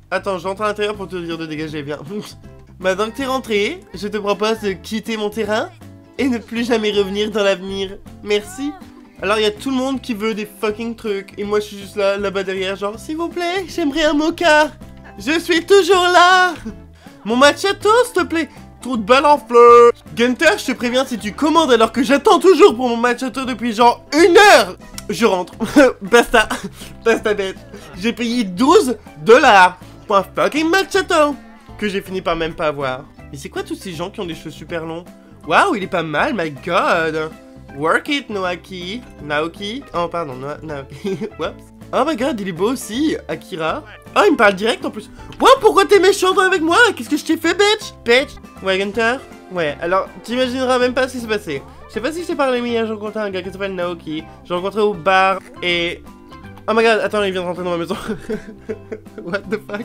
Attends, j'entre à l'intérieur pour te dire de dégager, viens. Maintenant que t'es rentré, je te propose de quitter mon terrain et ne plus jamais revenir dans l'avenir. Merci. Alors, il y a tout le monde qui veut des fucking trucs. Et moi, je suis juste là-bas derrière, genre, s'il vous plaît, j'aimerais un mocha. Je suis toujours là. Mon macchiato, s'il te plaît. Trop de balles en fleurs. Gunther, je te préviens, si tu commandes alors que j'attends toujours pour mon macchiato depuis genre 1 heure, je rentre. Basta. Basta bête. J'ai payé 12 $ pour un fucking macchiato que j'ai fini par même pas avoir. Et c'est quoi tous ces gens qui ont des cheveux super longs? Waouh, il est pas mal, my god. Work it, Naoki. Naoki. Oh, pardon, Naoki. Whoops. Oh my god, il est beau aussi, Akira. Oh, il me parle direct en plus. Wow, pourquoi t'es méchant avec moi? Qu'est-ce que je t'ai fait, bitch? Bitch. Ouais, Gunther? Ouais, alors, t'imagineras même pas ce qui s'est passé. Je sais pas si je t'ai parlé, mais hier, j'ai rencontré un gars qui s'appelle Naoki. J'ai rencontré au bar et... Oh my god, attends, il vient de rentrer dans ma maison. What the fuck?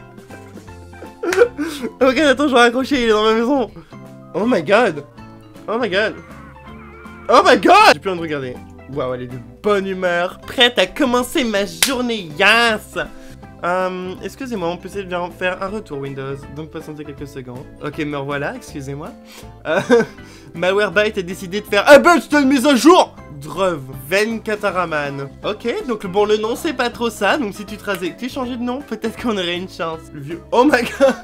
Oh my god, attends, je vais raccrocher, il est dans ma maison. Oh my god. Oh my god. Oh my god. J'ai plus envie de regarder. Waouh, elle est de bonne humeur. Prête à commencer ma journée, yes. Excusez-moi, on peut essayer de faire un retour Windows. Donc patientez quelques secondes. Ok, me revoilà, excusez-moi. Malwarebytes a décidé de faire... Ah ben, c'était une mise à jour. Druv, Venkataraman. Ok, donc bon, le nom c'est pas trop ça. Donc si tu te rasais, tu changeais de nom, peut-être qu'on aurait une chance. Le vieux... Oh my god.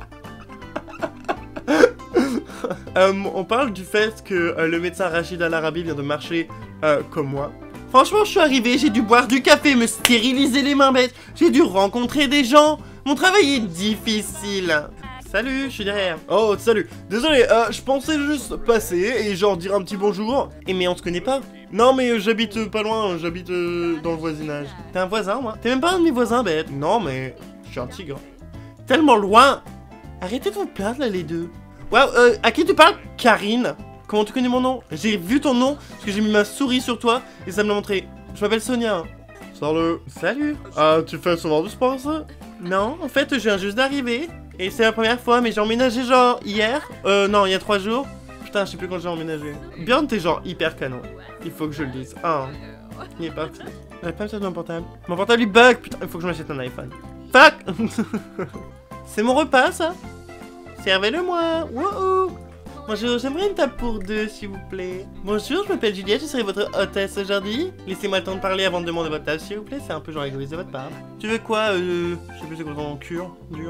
On parle du fait que le médecin Rachid Al-Arabi vient de marcher comme moi. Franchement, je suis arrivé, j'ai dû boire du café, me stériliser les mains bêtes. J'ai dû rencontrer des gens. Mon travail est difficile. Salut, je suis derrière. Oh, salut. Désolé, je pensais juste passer et genre dire un petit bonjour. Et mais on se connaît pas. Non, mais j'habite pas loin, j'habite dans le voisinage. T'es un voisin, moi? T'es même pas un de mes voisins, bête. Non, mais je suis un tigre. Tellement loin. Arrêtez de vous plaindre, là, les deux. Waouh, à qui tu parles? Karine. Comment tu connais mon nom? J'ai vu ton nom, parce que j'ai mis ma souris sur toi, et ça me l'a montré. Je m'appelle Sonia. Salut. Salut. Ah, tu fais souvent du sport, ça? Non, en fait, je viens juste d'arriver, et c'est la première fois, mais j'ai emménagé genre hier. Non, il y a 3 jours. Putain, je sais plus quand j'ai emménagé. Bjorn, t'es genre hyper canon. Il faut que je le dise. Ah, il est parti. J'arrive pas à me servir de mon portable. Mon portable, il bug. Putain, il faut que je m'achète un iPhone. Fuck. C'est mon repas, ça? Servez-le-moi. Wouhou. Bonjour, j'aimerais une table pour 2, s'il vous plaît. Bonjour, je m'appelle Juliette, je serai votre hôtesse aujourd'hui. Laissez-moi le temps de parler avant de demander votre table, s'il vous plaît. C'est un peu genre égoïste de votre part. Tu veux quoi, je sais plus c'est quoi ton cure, dur.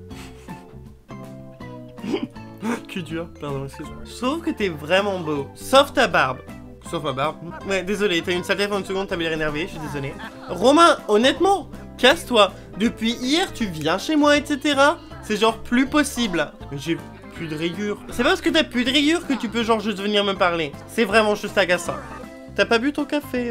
Cul dur, pardon, excuse-moi. Je trouve que t'es vraiment beau. Sauf ta barbe. Sauf ma barbe. Ouais, désolé, t'as eu une sale tête pendant une seconde, t'as l'air énervé, je suis désolé. Romain, honnêtement, casse-toi. Depuis hier, tu viens chez moi, etc. C'est genre plus possible. J'ai plus de rayures. C'est pas parce que t'as plus de rayures que tu peux genre juste venir me parler. C'est vraiment juste agaçant. T'as pas bu ton café,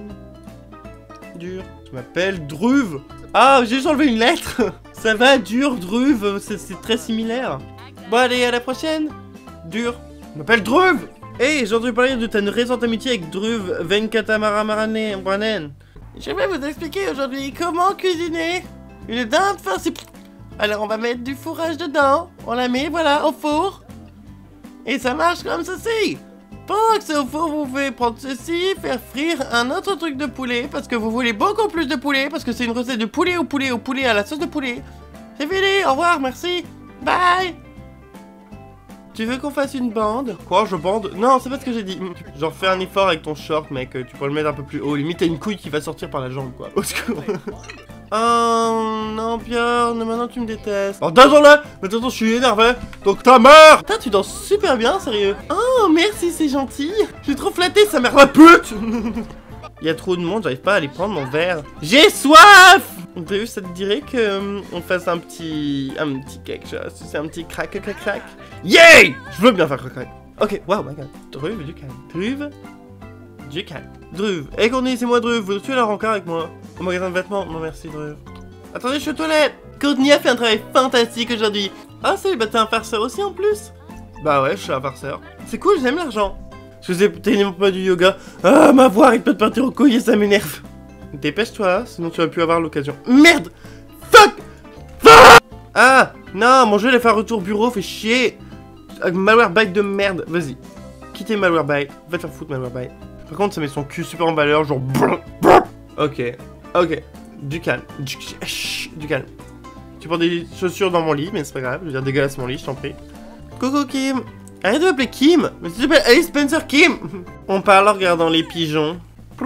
dur. Je m'appelle Druv. Ah, j'ai juste enlevé une lettre. Ça va, dur, Druv, c'est très similaire. Bon, allez, à la prochaine. Dur. Je m'appelle Druv. Hey, j'ai entendu parler de ta récente amitié avec Druv Venkataraman. Je vais vous expliquer aujourd'hui comment cuisiner une dinde farcie. Alors on va mettre du fourrage dedans, on la met voilà au four, et ça marche comme ceci. Pendant que c'est au four, vous pouvez prendre ceci, faire frire un autre truc de poulet, parce que vous voulez beaucoup plus de poulet, parce que c'est une recette de poulet au poulet à la sauce de poulet. C'est fini, au revoir, merci, bye. Tu veux qu'on fasse une bande? Quoi, je bande? Non, c'est pas ce que j'ai dit. Genre fais un effort avec ton short, mec, tu peux le mettre un peu plus haut, limite t'as une couille qui va sortir par la jambe, quoi. Au secours. Oh non, Bjorn, maintenant tu me détestes. Oh, désolé, mais attends, je suis énervé. Donc ta mère. Putain, tu danses super bien, sérieux. Oh, merci, c'est gentil. Je suis trop flatté, sa mère la pute. Il y a trop de monde, j'arrive pas à aller prendre mon verre. J'ai soif. T'as vu, ça te dirait que on fasse un petit quelque chose. C'est un petit crack. Yay. Je veux bien faire crack. Ok, wow, my god. Druv, du calme. Druv. Eh, Courtney, c'est moi, Druv. Veux-tu la rencard avec moi au magasin de vêtements? Non, merci, Druv. Attendez, je suis aux toilettes. Courtney a fait un travail fantastique aujourd'hui. Ah, salut, bah t'es un farceur aussi en plus? Bah ouais, je suis un farceur. C'est cool, j'aime l'argent. Je faisais tellement pas du yoga. Ah, ma voix arrête pas de partir au couille et ça m'énerve. Dépêche-toi, sinon tu vas plus avoir l'occasion. Merde. Fuck. Ah, non, mon jeu, il a fait un retour bureau, fait chier. Malwarebytes de merde. Vas-y. Quittez Malwarebytes. Va te faire foutre, Malwarebytes. Par contre, ça met son cul super en valeur, genre... Ok. Du calme. Du calme. Tu Tu portes des chaussures dans mon lit, mais c'est pas grave. Je veux dire, dégueulasse mon lit, je t'en prie. Coucou Kim. Arrête de m'appeler Kim. Mais tu t'appelles Alice Spencer Kim. On parle en regardant les pigeons.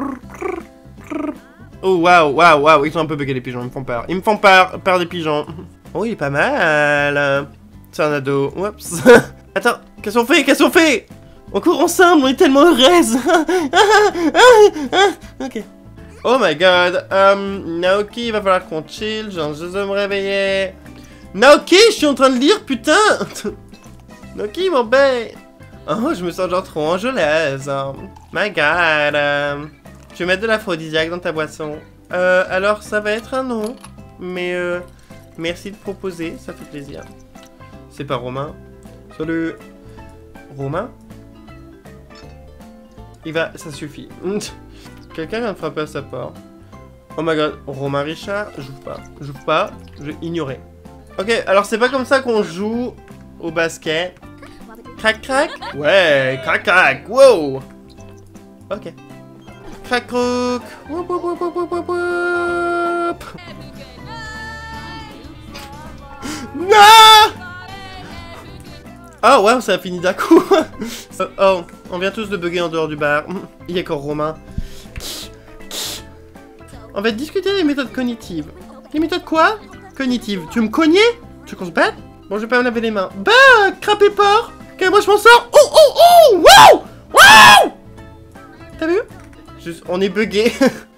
Oh waouh, waouh, waouh. Ils sont un peu buggés les pigeons, ils me font peur. Ils me font peur des pigeons. Oh, il est pas mal. C'est un ado. Oups. Attends, qu'est-ce qu'on fait? Qu'est-ce qu'on fait? On court ensemble, on est tellement heureuses. Ok. Oh my god. Naoki, il va falloir qu'on chill. Genre, je vais me réveiller. Naoki, je suis en train de lire, putain. Naoki, mon bébé. Oh, je me sens genre trop angelaise. My god. Je vais mettre de l'aphrodisiaque dans ta boisson. Alors, ça va être un non. Mais, merci de proposer, ça fait plaisir. C'est pas Romain. Salut. Romain? Il va... Ça suffit. Quelqu'un vient de frapper à sa porte. Oh my god. Romain Richard? J'ouvre pas. J'ouvre pas. Je vais ignorer. Ok, alors c'est pas comme ça qu'on joue au basket. Crac crac? Ouais, crac crac. Wow. Ok. Crac croc. Woup woup woup woup woup woup woup. Non! Oh ouais, ça a fini d'un coup. Oh, on vient tous de bugger en dehors du bar. Il y a encore Romain. On va discuter des méthodes cognitives. Les méthodes quoi? Cognitives. Tu veux me cogner? Tu veux qu'on se batte? Bon, je vais pas me laver les mains. Bah, crapé porc. Ok, moi je m'en sors. Oh, oh, oh. Wow. Wow. T'as vu? Juste, on est bugué.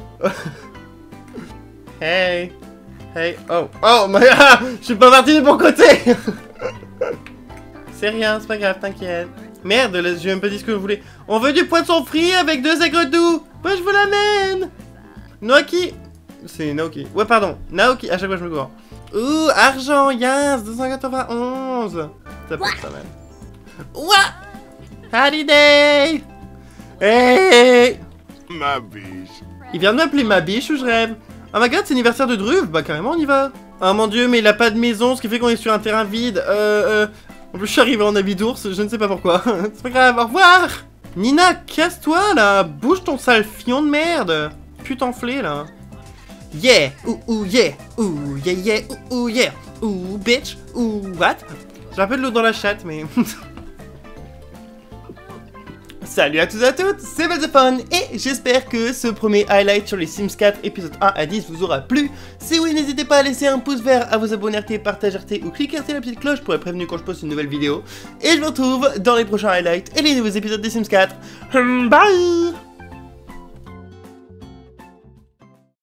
Hey. Hey. Oh. Oh, my... je suis pas parti de mon côté. C'est rien, c'est pas grave, t'inquiète. Merde, j'ai même pas dit ce que vous voulez. On veut du poisson frit avec 2 aigres doux. Moi, je vous l'amène. Naoki. C'est Naoki. Ouais, pardon. Naoki. À chaque fois, je me gourre. Ouh, argent, yes, 291. Ça peut être pas mal. Ouah. Holiday. Hey. Ma biche. Il vient de m'appeler ma biche ou je rêve? Oh my god, c'est l'anniversaire de Druve. Bah, carrément, on y va. Oh mon dieu, mais il a pas de maison, ce qui fait qu'on est sur un terrain vide. En plus, je suis arrivé en habit d'ours, je ne sais pas pourquoi. C'est pas grave, au revoir. Nina, casse-toi, là. Bouge ton sale fion de merde. Putain enflé, là. Yeah, ouh, yeah, ouh, yeah, yeah, ouh, yeah, ouh, bitch, ouh, what? J'ai un peu de l'eau dans la chatte, mais... Salut à tous et à toutes, c'est Balzafon et j'espère que ce premier highlight sur les Sims 4 épisode 1 à 10 vous aura plu. Si oui, n'hésitez pas à laisser un pouce vert, à vous abonner, partager ou cliquer sur la petite cloche pour être prévenu quand je poste une nouvelle vidéo. Et je vous retrouve dans les prochains highlights et les nouveaux épisodes des Sims 4. Bye.